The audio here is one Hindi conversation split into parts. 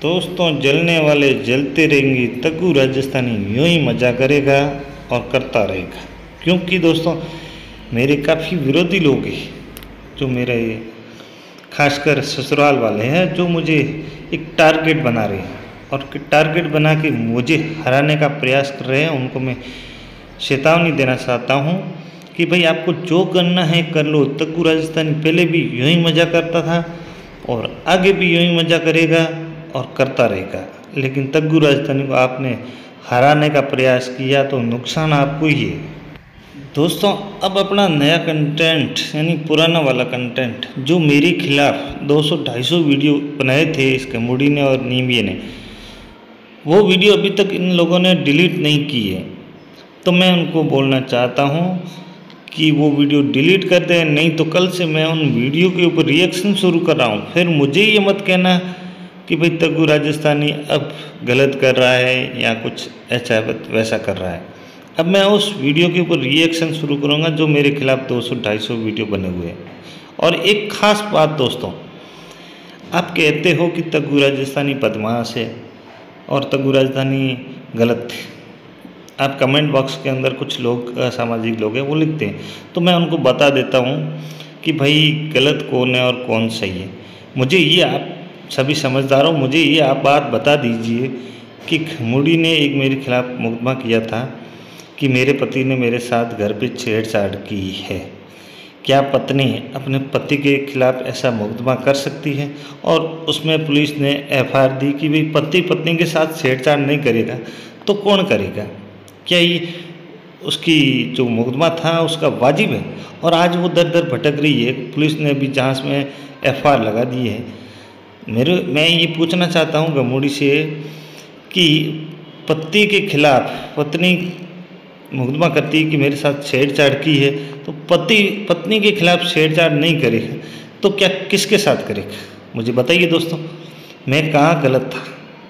दोस्तों, जलने वाले जलते रहेंगे, तग्गू राजस्थानी यूं ही मजा करेगा और करता रहेगा। क्योंकि दोस्तों, मेरे काफ़ी विरोधी लोग हैं जो मेरे खासकर ससुराल वाले हैं, जो मुझे एक टारगेट बना रहे हैं और टारगेट बना के मुझे हराने का प्रयास कर रहे हैं। उनको मैं चेतावनी देना चाहता हूं कि भाई, आपको जो करना है कर लो। तग्गू राजस्थानी पहले भी यूं ही मजा करता था और आगे भी यूं ही मजा करेगा और करता रहेगा। लेकिन तग्गू राजस्थानी को आपने हराने का प्रयास किया तो नुकसान आपको ही है। दोस्तों, अब अपना नया कंटेंट यानी पुराना वाला कंटेंट जो मेरे खिलाफ 200-250 वीडियो बनाए थे इस कमोडी ने और नीमिये ने, वो वीडियो अभी तक इन लोगों ने डिलीट नहीं की है। तो मैं उनको बोलना चाहता हूँ कि वो वीडियो डिलीट कर दें, नहीं तो कल से मैं उन वीडियो के ऊपर रिएक्शन शुरू कर रहा हूँ। फिर मुझे ये मत कहना कि भाई तग्गू राजस्थानी अब गलत कर रहा है या कुछ ऐसा वैसा कर रहा है। अब मैं उस वीडियो के ऊपर रिएक्शन शुरू करूँगा जो मेरे खिलाफ 200-250 वीडियो बने हुए हैं। और एक ख़ास बात दोस्तों, आप कहते हो कि तग्गू राजस्थानी बदमाश है और तग्गू राजस्थानी गलत है। आप कमेंट बॉक्स के अंदर कुछ लोग सामाजिक लोग हैं वो लिखते हैं, तो मैं उनको बता देता हूँ कि भाई गलत कौन है और कौन सही है। मुझे ये आप सभी समझदार हो, मुझे ये आप बात बता दीजिए कि कमोडी ने एक मेरे खिलाफ मुकदमा किया था कि मेरे पति ने मेरे साथ घर पे छेड़छाड़ की है। क्या पत्नी अपने पति के खिलाफ ऐसा मुकदमा कर सकती है? और उसमें पुलिस ने एफआईआर दी कि भाई पति पत्नी के साथ छेड़छाड़ नहीं करेगा तो कौन करेगा? क्या ये उसकी जो मुकदमा था उसका वाजिब है? और आज वो दर दर भटक रही है। पुलिस ने भी जांच में एफआईआर लगा दी है। मैं ये पूछना चाहता हूँ कमोडी से कि पति के खिलाफ पत्नी मुकदमा करती है कि मेरे साथ छेड़छाड़ की है, तो पति पत्नी के खिलाफ छेड़छाड़ नहीं करेगा तो क्या किसके साथ करेगा? मुझे बताइए दोस्तों, मैं कहाँ गलत था?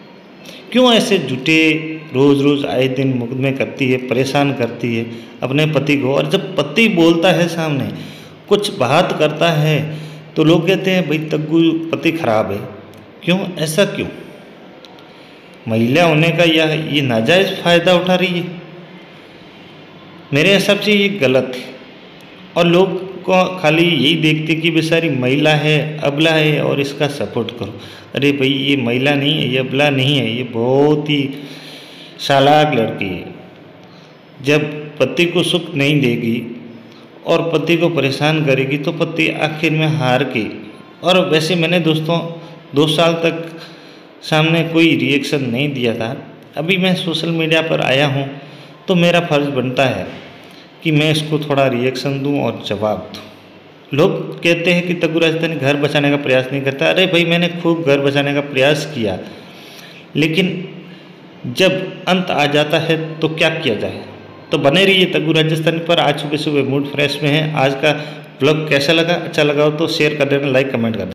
क्यों ऐसे झूठे रोज़ रोज़ आए दिन मुकदमे करती है, परेशान करती है अपने पति को? और जब पति बोलता है सामने कुछ बात करता है तो लोग कहते हैं भाई तग्गू पति खराब है। क्यों? ऐसा क्यों? महिला होने का या ये नाजायज़ फ़ायदा उठा रही है? मेरे हिसाब से ये गलत है। और लोग को खाली यही देखते कि बेचारी महिला है, अबला है और इसका सपोर्ट करो। अरे भाई, ये महिला नहीं है, ये अबला नहीं है, ये बहुत ही चालाक लड़की है। जब पति को सुख नहीं देगी और पति को परेशान करेगी तो पति आखिर में हार के। और वैसे मैंने दोस्तों 2 साल तक सामने कोई रिएक्शन नहीं दिया था। अभी मैं सोशल मीडिया पर आया हूँ तो मेरा फ़र्ज़ बनता है कि मैं इसको थोड़ा रिएक्शन दूँ और जवाब दूँ। लोग कहते हैं कि तग्गू राजस्थानी घर बचाने का प्रयास नहीं करता। अरे भाई, मैंने खूब घर बचाने का प्रयास किया, लेकिन जब अंत आ जाता है तो क्या किया जाए? तो बने रहिए तग्गू राजस्थानी पर। आज सुबह सुबह मूड फ्रेश में है। आज का ब्लॉग कैसा लगा? अच्छा लगा हो तो शेयर कर देना, लाइक कमेंट कर देना।